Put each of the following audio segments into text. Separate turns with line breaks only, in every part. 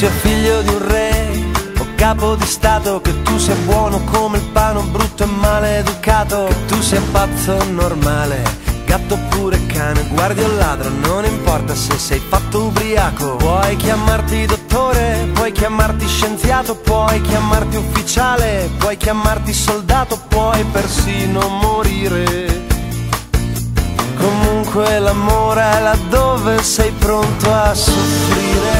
sia figlio di un re o capo di stato, che tu sia buono come il pane o brutto e maleducato, che tu sia pazzo o normale, gatto oppure cane, guardi o ladro, non importa se sei fatto ubriaco. Puoi chiamarti dottore, puoi chiamarti scienziato, puoi chiamarti ufficiale, puoi chiamarti soldato, puoi persino morire. Comunque l'amore è laddove sei pronto a soffrire,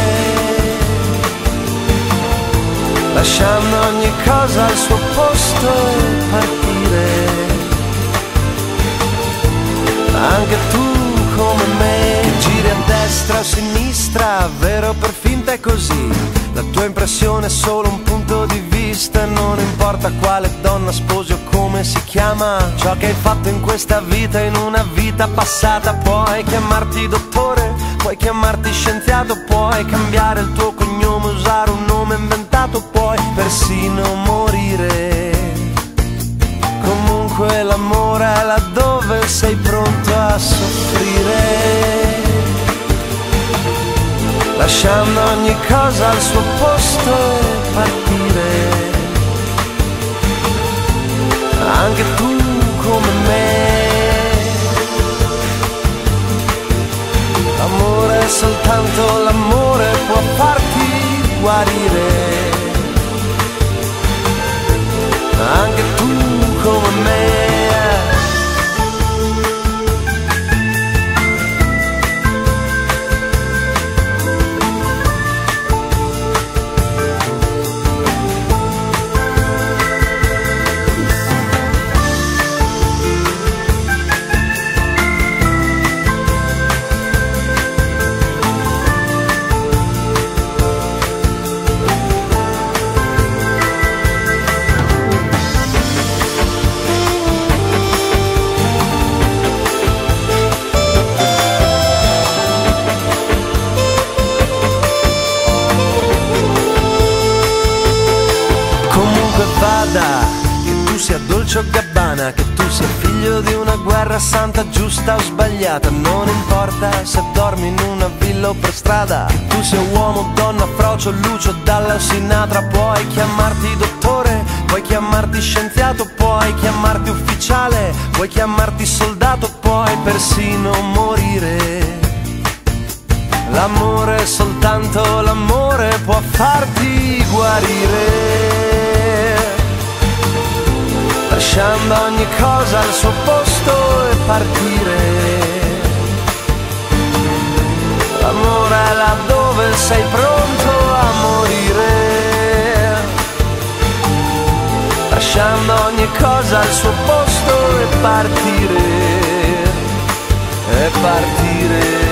lasciando ogni cosa al suo posto e partire. Anche tu come me, che giri a destra o a sinistra, vero per finta è così. La tua impressione è solo un punto di vista, non importa quale donna sposi o come si chiama. Ciò che hai fatto in questa vita, in una vita passata. Puoi chiamarti dottore, puoi chiamarti scienziato, puoi cambiare il tuo cognome, usare un nome inventato, puoi persino morire. Comunque l'amore è laddove sei pronto a soffrire, lasciando ogni cosa al suo posto e partire. Anche tu come me, l'amore, soltanto l'amore può farti guarire. Anche tu come me. Che tu sia Dolce o Gabbana, che tu sia figlio di una guerra santa, giusta o sbagliata, non importa se dormi in una villa o per strada, che tu sia uomo, donna, frocio, Lucio, Dalla o Sinatra. Puoi chiamarti dottore, puoi chiamarti scienziato, puoi chiamarti ufficiale, puoi chiamarti soldato, puoi persino morire. L'amore, soltanto l'amore può farti guarire, lasciando ogni cosa al suo posto e partire. L'amore è laddove sei pronto a morire, lasciando ogni cosa al suo posto e partire, e partire.